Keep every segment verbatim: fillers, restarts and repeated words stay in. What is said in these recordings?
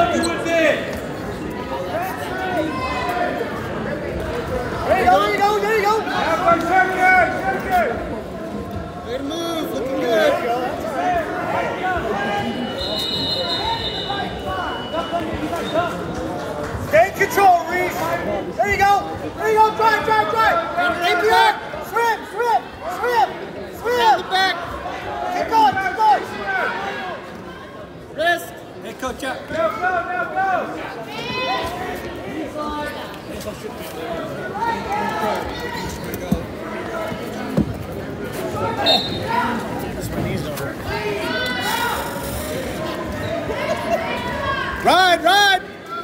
you go, there you go, there you go. Way to move, looking good. Stay in control, Reese. There you go. There you go. Drive, drive, drive. Keep your back. Swim, swim, swim, swim. The back. Keep going, keep going. Risk. Hey, coach up. Go, go, go, go. Ride, ride.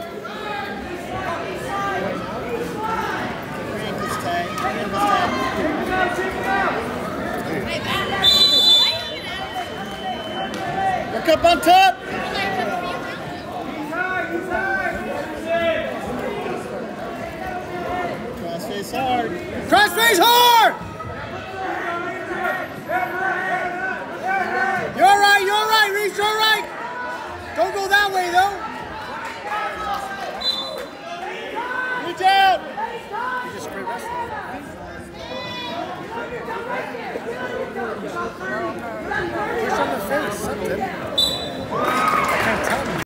Look up on top. Cross face hard. Cross face hard. You're all right, you're all right, Reese, you're all right. Don't go that way.